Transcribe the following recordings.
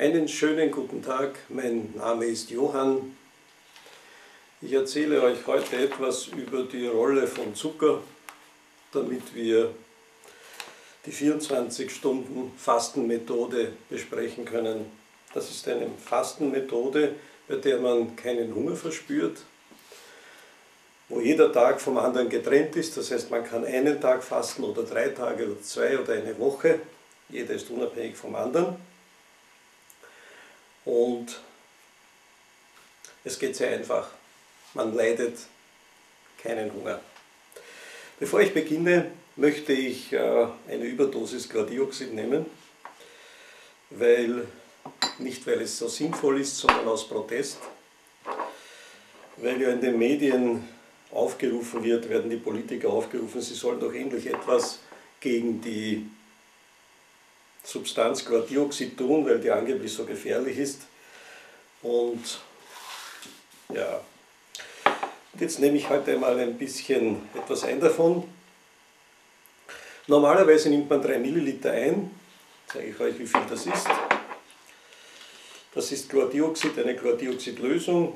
Einen schönen guten Tag, mein Name ist Johann. Ich erzähle euch heute etwas über die Rolle von Zucker, damit wir die 24-Stunden-Fastenmethode besprechen können. Das ist eine Fastenmethode, bei der man keinen Hunger verspürt, wo jeder Tag vom anderen getrennt ist. Das heißt, man kann einen Tag fasten oder 3 Tage oder 2 oder eine Woche. Jeder ist unabhängig vom anderen. Und es geht sehr einfach. Man leidet keinen Hunger. Bevor ich beginne, möchte ich eine Überdosis Gladiolxid nehmen, nicht weil es so sinnvoll ist, sondern aus Protest. Weil ja in den Medien aufgerufen wird, werden die Politiker aufgerufen, sie sollen doch endlich etwas gegen die Substanz Gladiolxid tun, weil die angeblich so gefährlich ist. Und ja, jetzt nehme ich heute einmal ein bisschen etwas ein davon. Normalerweise nimmt man 3 Milliliter ein, zeige ich euch, wie viel das ist. Das ist Gladiolxid, eine Gladiolxid-Lösung.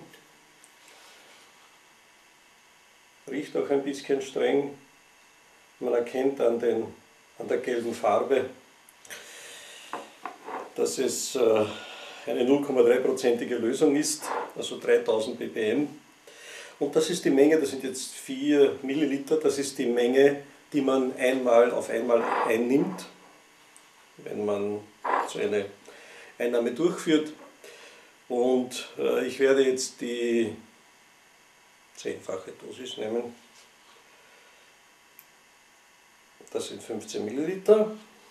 Riecht auch ein bisschen streng. Man erkennt an der gelben Farbe, dass es eine 0,3%ige Lösung ist, also 3000 ppm. Und das ist die Menge, das sind jetzt 4 Milliliter, das ist die Menge, die man auf einmal einnimmt, wenn man so eine Einnahme durchführt. Und ich werde jetzt die 10-fache Dosis nehmen. Das sind 15 Milliliter.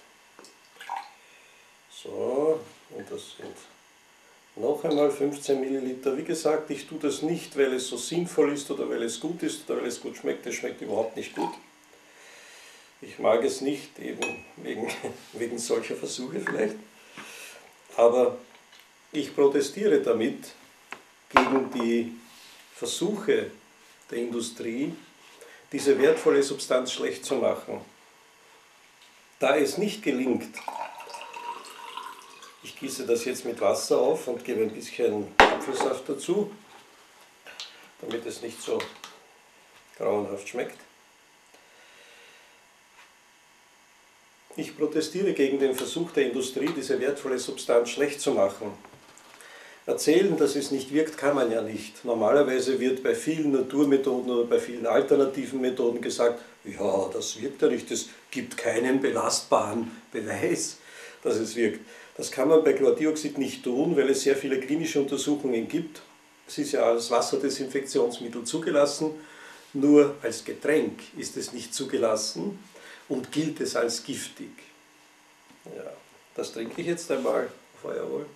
So, und das sind noch einmal 15 Milliliter. Wie gesagt, ich tue das nicht, weil es so sinnvoll ist oder weil es gut ist oder weil es gut schmeckt. Es schmeckt überhaupt nicht gut. Ich mag es nicht, eben wegen solcher Versuche vielleicht. Aber ich protestiere damit gegen die Versuche der Industrie, diese wertvolle Substanz schlecht zu machen. Da es nicht gelingt, ich gieße das jetzt mit Wasser auf und gebe ein bisschen Apfelsaft dazu, damit es nicht so grauenhaft schmeckt. Ich protestiere gegen den Versuch der Industrie, diese wertvolle Substanz schlecht zu machen. Erzählen, dass es nicht wirkt, kann man ja nicht. Normalerweise wird bei vielen Naturmethoden oder bei vielen alternativen Methoden gesagt, ja, das wirkt ja nicht, es gibt keinen belastbaren Beweis, dass es wirkt. Das kann man bei Gladiolxid nicht tun, weil es sehr viele klinische Untersuchungen gibt. Es ist ja als Wasserdesinfektionsmittel zugelassen, nur als Getränk ist es nicht zugelassen und gilt es als giftig. Ja, das trinke ich jetzt einmal auf euer Wohl.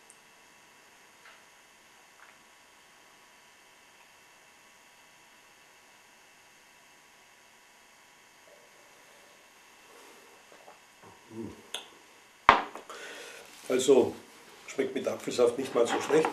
Also schmeckt mit Apfelsaft nicht mal so schlecht.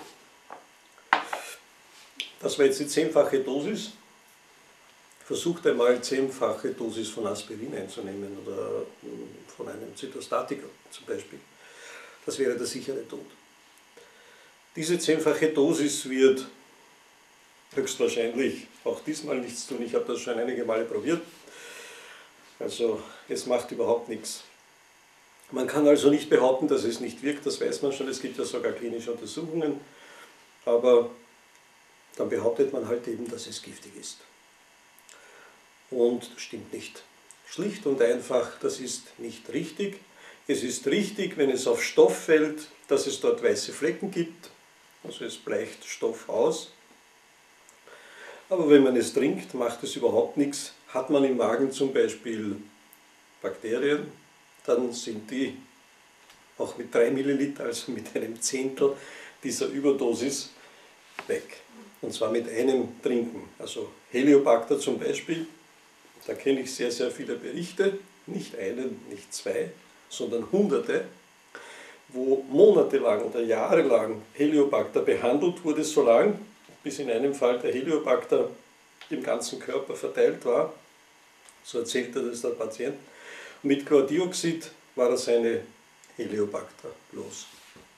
Das war jetzt die 10-fache Dosis. Versucht einmal 10-fache Dosis von Aspirin einzunehmen oder von einem Zytostatika zum Beispiel. Das wäre der sichere Tod. Diese 10-fache Dosis wird höchstwahrscheinlich auch diesmal nichts tun. Ich habe das schon einige Male probiert. Also es macht überhaupt nichts. Man kann also nicht behaupten, dass es nicht wirkt, das weiß man schon, es gibt ja sogar klinische Untersuchungen, aber dann behauptet man halt eben, dass es giftig ist. Und das stimmt nicht. Schlicht und einfach, das ist nicht richtig. Es ist richtig, wenn es auf Stoff fällt, dass es dort weiße Flecken gibt, also es bleicht Stoff aus. Aber wenn man es trinkt, macht es überhaupt nichts. Hat man im Magen zum Beispiel Bakterien, dann sind die auch mit 3 Milliliter, also mit einem Zehntel dieser Überdosis, weg. Und zwar mit einem Trinken. Also Heliobacter zum Beispiel, da kenne ich sehr, sehr viele Berichte, nicht einen, nicht 2, sondern Hunderte, wo monatelang oder jahrelang Heliobacter behandelt wurde, so lang, bis in einem Fall der Heliobacter im ganzen Körper verteilt war. So erzählte das der Patient. Mit Gladiolxid war er seine Heliobacter los.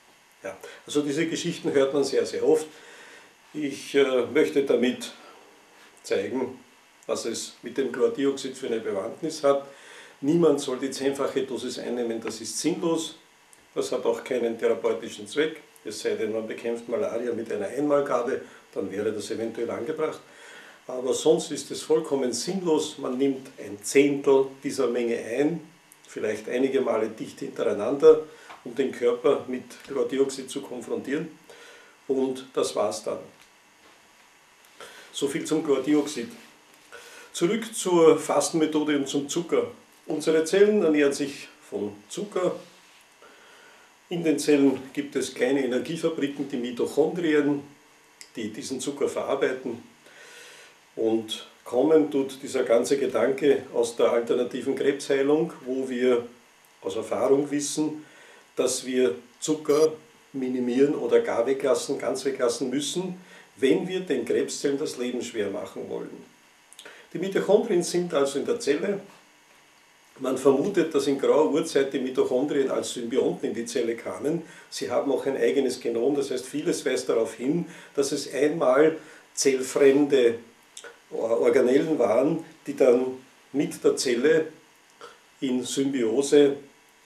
Ja, also diese Geschichten hört man sehr, sehr oft. Ich möchte damit zeigen, was es mit dem Chlordioxid für eine Bewandtnis hat. Niemand soll die 10-fache Dosis einnehmen, das ist sinnlos. Das hat auch keinen therapeutischen Zweck, es sei denn, man bekämpft Malaria mit einer Einmalgabe, dann wäre das eventuell angebracht. Aber sonst ist es vollkommen sinnlos, man nimmt ein Zehntel dieser Menge ein, vielleicht einige Male dicht hintereinander, um den Körper mit Chlordioxid zu konfrontieren, und das war's dann. So viel zum Chlordioxid. Zurück zur Fastenmethode und zum Zucker. Unsere Zellen ernähren sich von Zucker. In den Zellen gibt es kleine Energiefabriken, die Mitochondrien, die diesen Zucker verarbeiten. Und kommen tut dieser ganze Gedanke aus der alternativen Krebsheilung, wo wir aus Erfahrung wissen, dass wir Zucker minimieren oder gar weglassen, ganz weglassen müssen, wenn wir den Krebszellen das Leben schwer machen wollen. Die Mitochondrien sind also in der Zelle. Man vermutet, dass in grauer Urzeit die Mitochondrien als Symbionten in die Zelle kamen. Sie haben auch ein eigenes Genom, das heißt, vieles weist darauf hin, dass es einmal zellfremde Organellen waren, die dann mit der Zelle in Symbiose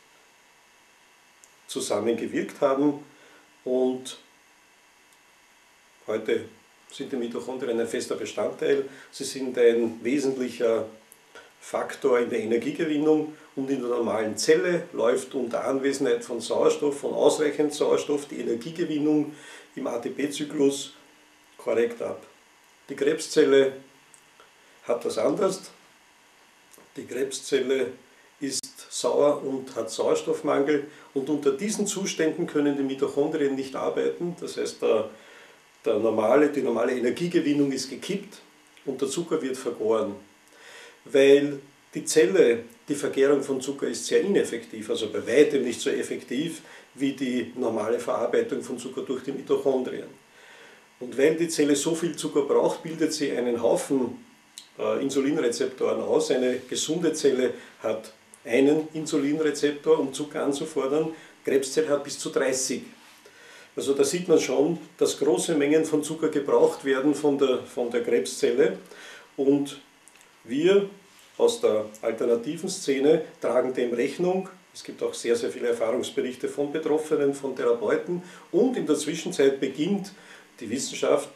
zusammengewirkt haben, und heute sind die Mitochondrien ein fester Bestandteil. Sie sind ein wesentlicher Faktor in der Energiegewinnung, und in der normalen Zelle läuft unter Anwesenheit von Sauerstoff, von ausreichend Sauerstoff, die Energiegewinnung im ATP-Zyklus korrekt ab. Die Krebszelle hat das anders. Die Krebszelle ist sauer und hat Sauerstoffmangel, und unter diesen Zuständen können die Mitochondrien nicht arbeiten. Das heißt, die normale Energiegewinnung ist gekippt und der Zucker wird vergoren. Weil die Zelle, die Vergärung von Zucker ist sehr ineffektiv, also bei weitem nicht so effektiv wie die normale Verarbeitung von Zucker durch die Mitochondrien. Und weil die Zelle so viel Zucker braucht, bildet sie einen Haufen Insulinrezeptoren aus. Eine gesunde Zelle hat einen Insulinrezeptor, um Zucker anzufordern. Krebszelle hat bis zu 30. Also da sieht man schon, dass große Mengen von Zucker gebraucht werden von der Krebszelle, und wir aus der alternativen Szene tragen dem Rechnung. Es gibt auch sehr, sehr viele Erfahrungsberichte von Betroffenen, von Therapeuten, und in der Zwischenzeit beginnt die Wissenschaft,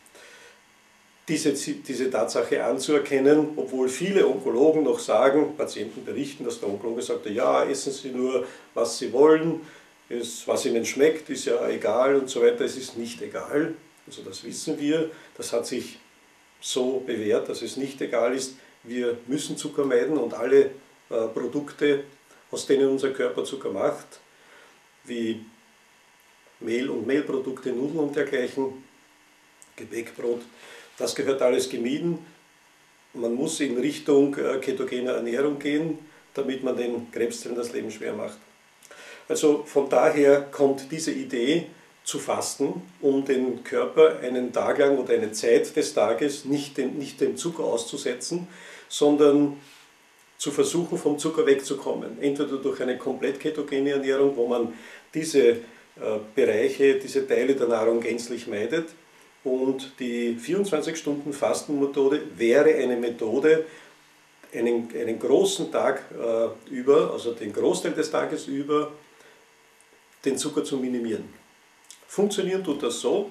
diese Tatsache anzuerkennen, obwohl viele Onkologen noch sagen, Patienten berichten, dass der Onkologe sagte, ja, essen Sie nur, was Sie wollen, was Ihnen schmeckt, ist ja egal und so weiter. Es ist nicht egal, also das wissen wir, das hat sich so bewährt, dass es nicht egal ist. Wir müssen Zucker meiden, und alle Produkte, aus denen unser Körper Zucker macht, wie Mehl und Mehlprodukte, Nudeln und dergleichen, Gebäckbrot, das gehört alles gemieden. Man muss in Richtung ketogener Ernährung gehen, damit man den Krebszellen das Leben schwer macht. Also von daher kommt diese Idee zu fasten, um den Körper einen Tag lang oder eine Zeit des Tages nicht dem Zucker auszusetzen, sondern zu versuchen, vom Zucker wegzukommen. Entweder durch eine komplett ketogene Ernährung, wo man diese Bereiche, diese Teile der Nahrung gänzlich meidet. Und die 24-Stunden-Fastenmethode wäre eine Methode, einen großen Tag über, also den Großteil des Tages über, den Zucker zu minimieren. Funktionieren tut das so: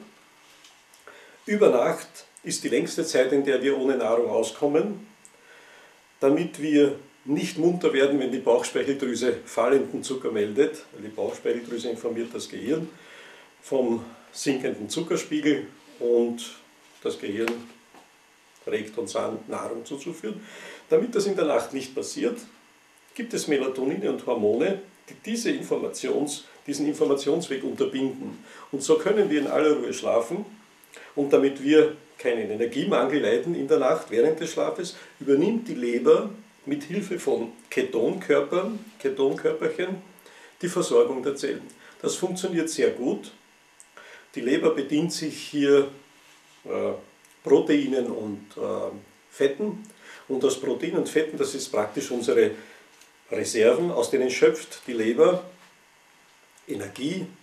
Über Nacht ist die längste Zeit, in der wir ohne Nahrung auskommen, damit wir nicht munter werden, wenn die Bauchspeicheldrüse fallenden Zucker meldet. Die Bauchspeicheldrüse informiert das Gehirn vom sinkenden Zuckerspiegel, und das Gehirn regt uns an, Nahrung zuzuführen. Damit das in der Nacht nicht passiert, gibt es Melatonine und Hormone, die diesen Informationsweg unterbinden. Und so können wir in aller Ruhe schlafen, und damit wir keinen Energiemangel leiden in der Nacht während des Schlafes, übernimmt die Leber mit Hilfe von Ketonkörperchen, die Versorgung der Zellen. Das funktioniert sehr gut. Die Leber bedient sich hier Proteinen und Fetten, und aus Proteinen und Fetten, das ist praktisch unsere Reserven, aus denen schöpft die Leber Energie,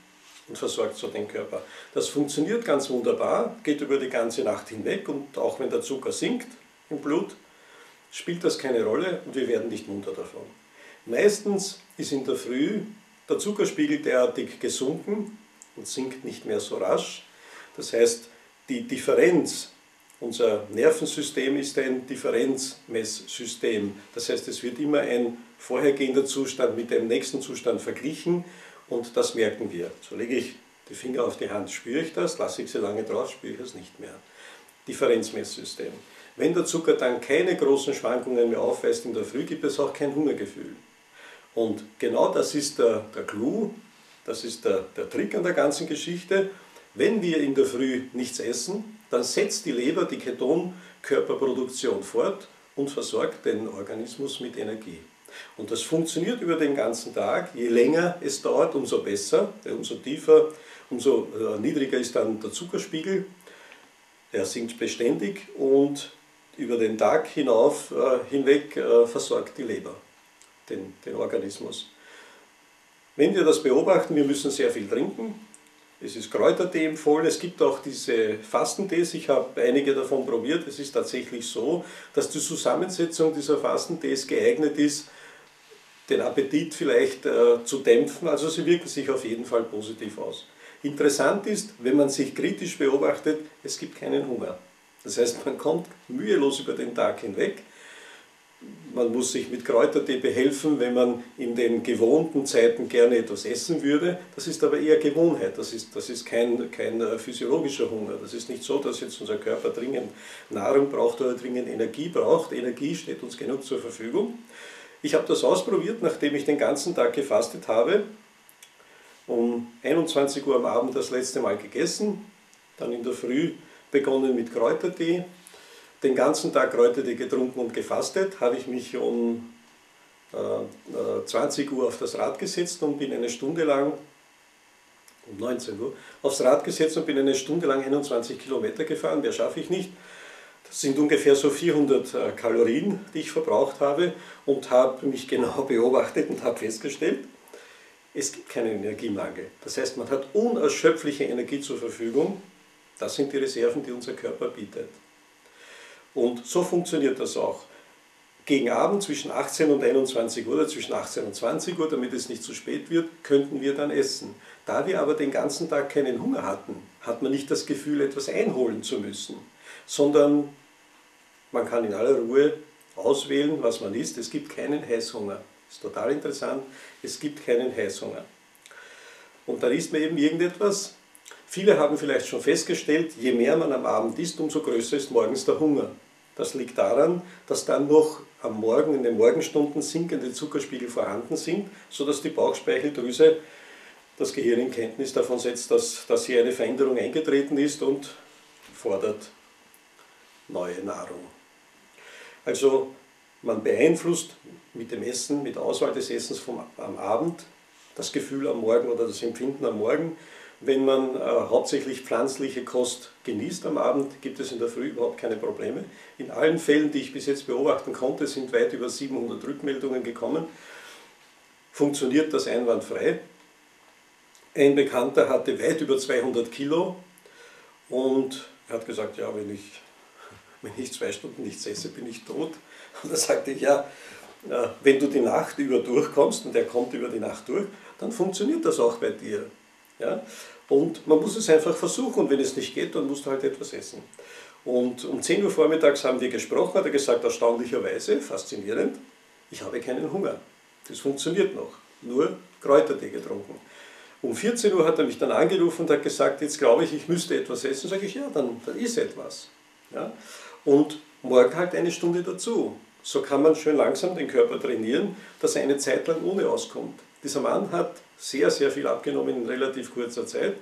und versorgt so den Körper. Das funktioniert ganz wunderbar, geht über die ganze Nacht hinweg und auch wenn der Zucker sinkt im Blut, spielt das keine Rolle und wir werden nicht munter davon. Meistens ist in der Früh der Zuckerspiegel derartig gesunken und sinkt nicht mehr so rasch. Das heißt, die Differenz, unser Nervensystem ist ein Differenzmesssystem. Das heißt, es wird immer ein vorhergehender Zustand mit dem nächsten Zustand verglichen und das merken wir. So lege ich die Finger auf die Hand, spüre ich das, lasse ich sie lange drauf, spüre ich es nicht mehr. Differenzmesssystem. Wenn der Zucker dann keine großen Schwankungen mehr aufweist in der Früh, gibt es auch kein Hungergefühl. Und genau das ist der Clou, das ist der Trick an der ganzen Geschichte. Wenn wir in der Früh nichts essen, dann setzt die Leber die Ketonkörperproduktion fort und versorgt den Organismus mit Energie. Und das funktioniert über den ganzen Tag. Je länger es dauert, umso besser, umso tiefer, umso niedriger ist dann der Zuckerspiegel. Er sinkt beständig und über den Tag hinweg versorgt die Leber den Organismus. Wenn wir das beobachten, wir müssen sehr viel trinken. Es ist Kräutertee empfohlen, es gibt auch diese Fastentees, ich habe einige davon probiert. Es ist tatsächlich so, dass die Zusammensetzung dieser Fastentees geeignet ist, den Appetit vielleicht zu dämpfen, also sie wirken sich auf jeden Fall positiv aus. Interessant ist, wenn man sich kritisch beobachtet, es gibt keinen Hunger. Das heißt, man kommt mühelos über den Tag hinweg. Man muss sich mit Kräutertee behelfen, wenn man in den gewohnten Zeiten gerne etwas essen würde. Das ist aber eher Gewohnheit, das ist kein physiologischer Hunger. Das ist nicht so, dass jetzt unser Körper dringend Nahrung braucht oder dringend Energie braucht. Energie steht uns genug zur Verfügung. Ich habe das ausprobiert, nachdem ich den ganzen Tag gefastet habe. Um 21 Uhr am Abend das letzte Mal gegessen, dann in der Früh begonnen mit Kräutertee. Den ganzen Tag Kräutertee getrunken und gefastet, habe ich mich um 20 Uhr auf das Rad gesetzt und bin eine Stunde lang, um 19 Uhr, aufs Rad gesetzt und bin eine Stunde lang 21 Kilometer gefahren. Mehr schaffe ich nicht. Das sind ungefähr so 400 Kalorien, die ich verbraucht habe und habe mich genau beobachtet und habe festgestellt, es gibt keinen Energiemangel. Das heißt, man hat unerschöpfliche Energie zur Verfügung. Das sind die Reserven, die unser Körper bietet. Und so funktioniert das auch. Gegen Abend zwischen 18 und 21 Uhr oder zwischen 18 und 20 Uhr, damit es nicht zu spät wird, könnten wir dann essen. Da wir aber den ganzen Tag keinen Hunger hatten, hat man nicht das Gefühl, etwas einholen zu müssen, sondern man kann in aller Ruhe auswählen, was man isst. Es gibt keinen Heißhunger. Das ist total interessant. Es gibt keinen Heißhunger. Und dann isst man eben irgendetwas. Viele haben vielleicht schon festgestellt, je mehr man am Abend isst, umso größer ist morgens der Hunger. Das liegt daran, dass dann noch am Morgen, in den Morgenstunden sinkende Zuckerspiegel vorhanden sind, sodass die Bauchspeicheldrüse das Gehirn in Kenntnis davon setzt, dass hier eine Veränderung eingetreten ist und fordert neue Nahrung. Also man beeinflusst mit dem Essen, mit der Auswahl des Essens am Abend das Gefühl am Morgen oder das Empfinden am Morgen. Wenn man hauptsächlich pflanzliche Kost genießt am Abend, gibt es in der Früh überhaupt keine Probleme. In allen Fällen, die ich bis jetzt beobachten konnte, sind weit über 700 Rückmeldungen gekommen. Funktioniert das einwandfrei. Ein Bekannter hatte weit über 200 Kilo und er hat gesagt, ja, wenn ich 2 Stunden nichts esse, bin ich tot. Und da sagte ich, ja, wenn du die Nacht über durchkommst, und er kommt über die Nacht durch, dann funktioniert das auch bei dir. Ja? Und man muss es einfach versuchen und wenn es nicht geht, dann musst du halt etwas essen. Und um 10 Uhr vormittags haben wir gesprochen, hat er gesagt, erstaunlicherweise, faszinierend, ich habe keinen Hunger. Das funktioniert noch, nur Kräutertee getrunken. Um 14 Uhr hat er mich dann angerufen und hat gesagt, jetzt glaube ich, ich müsste etwas essen. Sage ich, ja, dann iss etwas. Ja? Und morgen halt eine Stunde dazu. So kann man schön langsam den Körper trainieren, dass er eine Zeit lang ohne auskommt. Dieser Mann hat sehr, sehr viel abgenommen in relativ kurzer Zeit.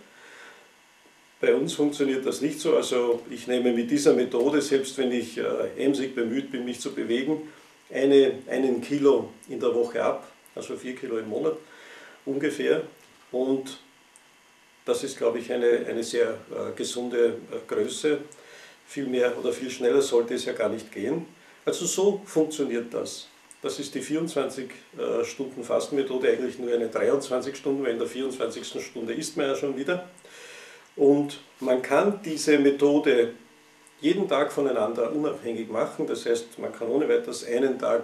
Bei uns funktioniert das nicht so. Also ich nehme mit dieser Methode, selbst wenn ich emsig bemüht bin, mich zu bewegen, einen Kilo in der Woche ab, also 4 Kilo im Monat ungefähr. Und das ist, glaube ich, eine sehr gesunde Größe. Viel mehr oder viel schneller sollte es ja gar nicht gehen. Also so funktioniert das. das ist die 24-Stunden-Fastenmethode, eigentlich nur eine 23 Stunden, weil in der 24. Stunde isst man ja schon wieder. Und man kann diese Methode jeden Tag voneinander unabhängig machen, das heißt, man kann ohne weiteres einen Tag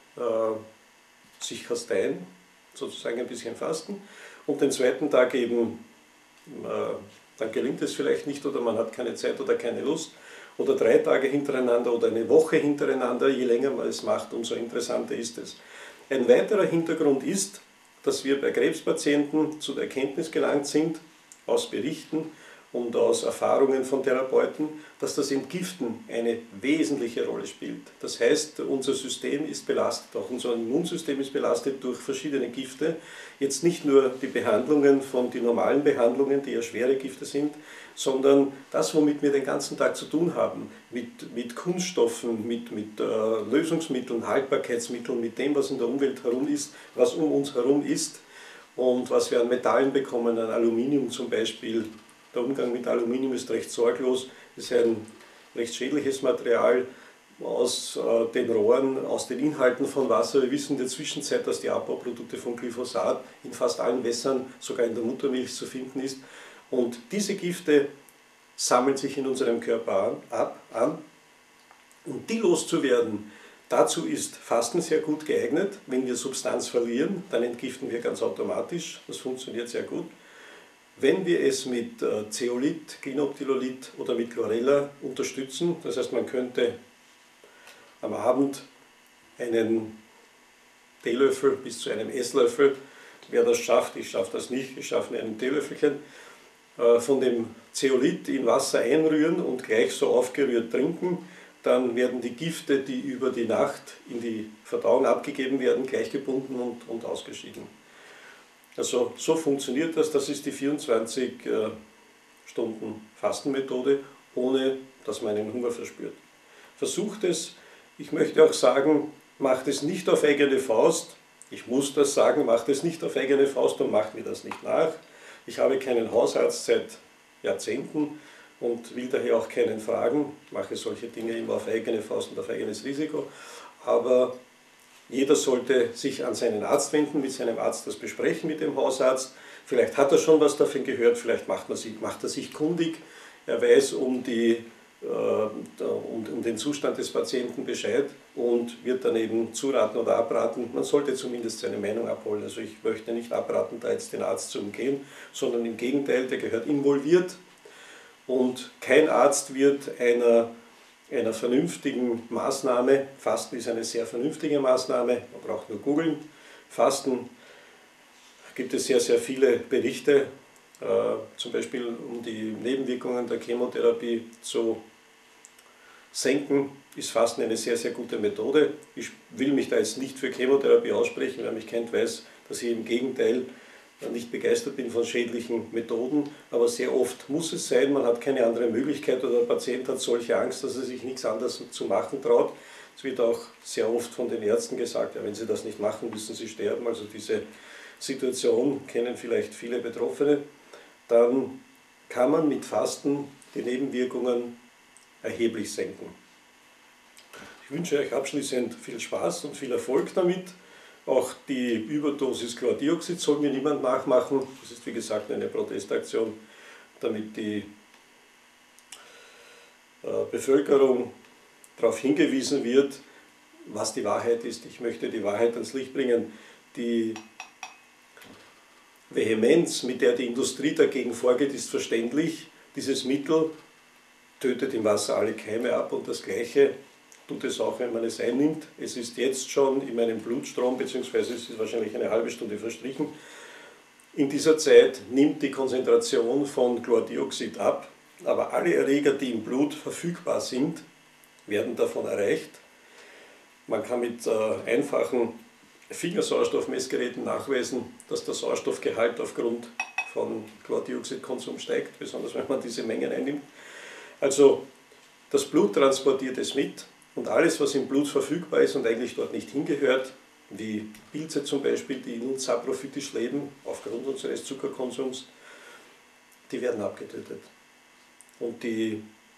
sich kasteien, sozusagen ein bisschen fasten, und den zweiten Tag eben, dann gelingt es vielleicht nicht oder man hat keine Zeit oder keine Lust, oder 3 Tage hintereinander oder eine Woche hintereinander, je länger man es macht, umso interessanter ist es. Ein weiterer Hintergrund ist, dass wir bei Krebspatienten zu der Erkenntnis gelangt sind, aus Berichten und aus Erfahrungen von Therapeuten, dass das Entgiften eine wesentliche Rolle spielt. Das heißt, unser System ist belastet, auch unser Immunsystem ist belastet durch verschiedene Gifte. Jetzt nicht nur die Behandlungen die normalen Behandlungen, die ja schwere Gifte sind, sondern das, womit wir den ganzen Tag zu tun haben, mit Kunststoffen, mit Lösungsmitteln, Haltbarkeitsmitteln, mit dem, was in der Umwelt herum ist, was um uns herum ist und was wir an Metallen bekommen, an Aluminium zum Beispiel. Der Umgang mit Aluminium ist recht sorglos, ist ein recht schädliches Material aus den Rohren, aus den Inhalten von Wasser. Wir wissen in der Zwischenzeit, dass die Abbauprodukte von Glyphosat in fast allen Wässern, sogar in der Muttermilch zu finden ist. Und diese Gifte sammeln sich in unserem Körper an. Und die loszuwerden, dazu ist Fasten sehr gut geeignet. Wenn wir Substanz verlieren, dann entgiften wir ganz automatisch. Das funktioniert sehr gut. Wenn wir es mit Zeolit, Clinoptilolid oder mit Chlorella unterstützen, das heißt, man könnte am Abend einen Teelöffel bis zu einem Esslöffel, wer das schafft, ich schaffe das nicht, ich schaffe nur einen Teelöffelchen, von dem Zeolit in Wasser einrühren und gleich so aufgerührt trinken, dann werden die Gifte, die über die Nacht in die Verdauung abgegeben werden, gleich gebunden und ausgeschieden. Also so funktioniert das, das ist die 24-Stunden-Fastenmethode, ohne dass man einen Hunger verspürt. Versucht es, ich möchte auch sagen, macht es nicht auf eigene Faust, ich muss das sagen, macht es nicht auf eigene Faust und macht mir das nicht nach. Ich habe keinen Hausarzt seit Jahrzehnten und will daher auch keinen fragen, mache solche Dinge immer auf eigene Faust und auf eigenes Risiko, aber jeder sollte sich an seinen Arzt wenden, mit seinem Arzt das besprechen, mit dem Hausarzt. Vielleicht hat er schon was davon gehört, vielleicht macht er sich kundig, er weiß um den Zustand des Patienten Bescheid und wird dann eben zuraten oder abraten. Man sollte zumindest seine Meinung abholen. Also ich möchte nicht abraten, da jetzt den Arzt zu umgehen, sondern im Gegenteil, der gehört involviert und kein Arzt wird einer vernünftigen Maßnahme, Fasten ist eine sehr vernünftige Maßnahme, man braucht nur googeln, Fasten gibt es sehr, sehr viele Berichte, zum Beispiel um die Nebenwirkungen der Chemotherapie zu senken, ist Fasten eine sehr, sehr gute Methode. Ich will mich da jetzt nicht für Chemotherapie aussprechen, wer mich kennt, weiß, dass ich im Gegenteil nicht begeistert bin von schädlichen Methoden, aber sehr oft muss es sein, man hat keine andere Möglichkeit oder der Patient hat solche Angst, dass er sich nichts anderes zu machen traut. Es wird auch sehr oft von den Ärzten gesagt, ja, wenn sie das nicht machen, müssen sie sterben. Also diese Situation kennen vielleicht viele Betroffene. Dann kann man mit Fasten die Nebenwirkungen erheblich senken. Ich wünsche euch abschließend viel Spaß und viel Erfolg damit. Auch die Überdosis Chlordioxid soll mir niemand nachmachen. Das ist wie gesagt eine Protestaktion, damit die Bevölkerung darauf hingewiesen wird, was die Wahrheit ist. Ich möchte die Wahrheit ans Licht bringen. Die Vehemenz, mit der die Industrie dagegen vorgeht, ist verständlich. Dieses Mittel tötet im Wasser alle Keime ab und das Gleiche tut es auch, wenn man es einnimmt. Es ist jetzt schon in meinem Blutstrom, beziehungsweise es ist wahrscheinlich eine halbe Stunde verstrichen. In dieser Zeit nimmt die Konzentration von Chlordioxid ab, aber alle Erreger, die im Blut verfügbar sind, werden davon erreicht. Man kann mit einfachen Fingersauerstoffmessgeräten nachweisen, dass der Sauerstoffgehalt aufgrund von Chlordioxidkonsum steigt, besonders wenn man diese Mengen einnimmt. Also das Blut transportiert es mit. Und alles, was im Blut verfügbar ist und eigentlich dort nicht hingehört, wie Pilze zum Beispiel, die in uns saprophytisch leben, aufgrund unseres Zuckerkonsums, die werden abgetötet. Und die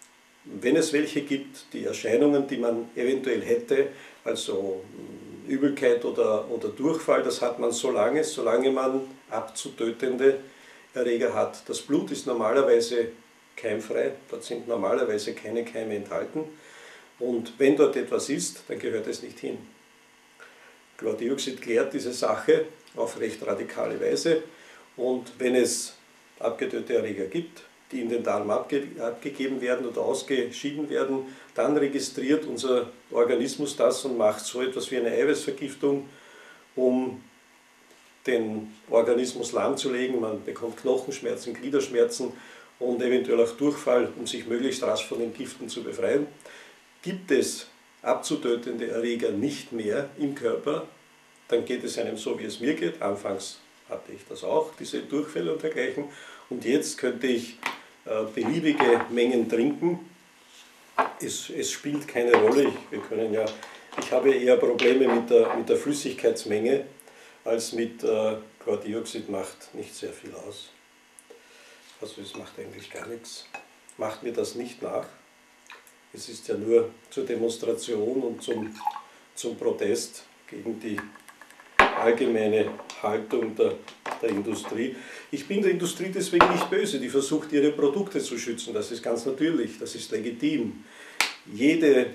wenn es welche gibt, die Erscheinungen, die man eventuell hätte, also Übelkeit oder Durchfall, das hat man solange man abzutötende Erreger hat. Das Blut ist normalerweise keimfrei, dort sind normalerweise keine Keime enthalten. Und wenn dort etwas ist, dann gehört es nicht hin. Chlordioxid klärt diese Sache auf recht radikale Weise. Und wenn es abgetötete Erreger gibt, die in den Darm abgegeben werden oder ausgeschieden werden, dann registriert unser Organismus das und macht so etwas wie eine Eiweißvergiftung, um den Organismus lahmzulegen. Man bekommt Knochenschmerzen, Gliederschmerzen und eventuell auch Durchfall, um sich möglichst rasch von den Giften zu befreien. Gibt es abzutötende Erreger nicht mehr im Körper, dann geht es einem so, wie es mir geht. Anfangs hatte ich das auch, diese Durchfälle und dergleichen. Und jetzt könnte ich beliebige Mengen trinken. Es spielt keine Rolle. Ich habe eher Probleme mit der Flüssigkeitsmenge als mit Chlordioxid, macht nicht sehr viel aus. Also es macht eigentlich gar nichts. Macht mir das nicht nach. Es ist ja nur zur Demonstration und zum Protest gegen die allgemeine Haltung der Industrie. Ich bin der Industrie deswegen nicht böse, die versucht ihre Produkte zu schützen, das ist ganz natürlich, das ist legitim. Jeder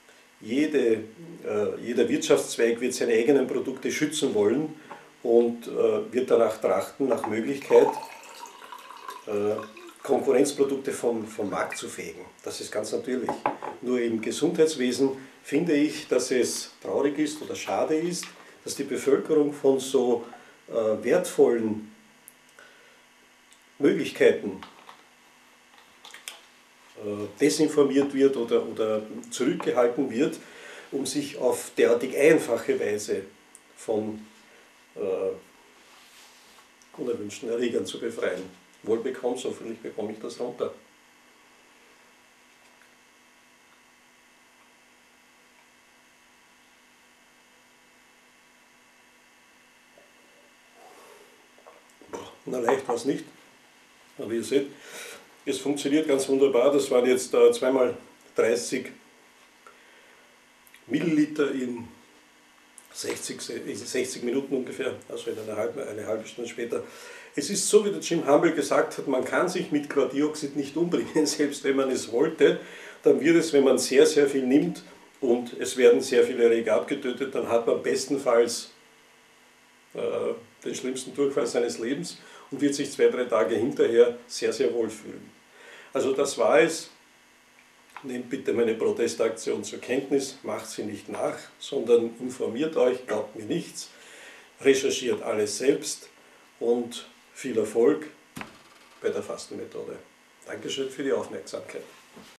Wirtschaftszweig wird seine eigenen Produkte schützen wollen und wird danach trachten, nach Möglichkeit Konkurrenzprodukte vom Markt zu fegen. Das ist ganz natürlich. Nur im Gesundheitswesen finde ich, dass es traurig ist oder schade ist, dass die Bevölkerung von so wertvollen Möglichkeiten desinformiert wird oder zurückgehalten wird, um sich auf derartig einfache Weise von unerwünschten Erregern zu befreien. Wohl bekommst, hoffentlich bekomme ich das runter. Na, leicht war es nicht, aber ihr seht, es funktioniert ganz wunderbar. Das waren jetzt 2 mal 30 Milliliter in 60 Minuten ungefähr, also in eine halbe Stunde später. Es ist so, wie der Jim Humble gesagt hat, man kann sich mit Chlordioxid nicht umbringen, selbst wenn man es wollte. Dann wird es, wenn man sehr, sehr viel nimmt und es werden sehr viele Erreger abgetötet, dann hat man bestenfalls den schlimmsten Durchfall seines Lebens und wird sich 2, 3 Tage hinterher sehr, sehr wohl fühlen. Also das war es. Nehmt bitte meine Protestaktion zur Kenntnis, macht sie nicht nach, sondern informiert euch, glaubt mir nichts, recherchiert alles selbst und viel Erfolg bei der Fastenmethode. Dankeschön für die Aufmerksamkeit.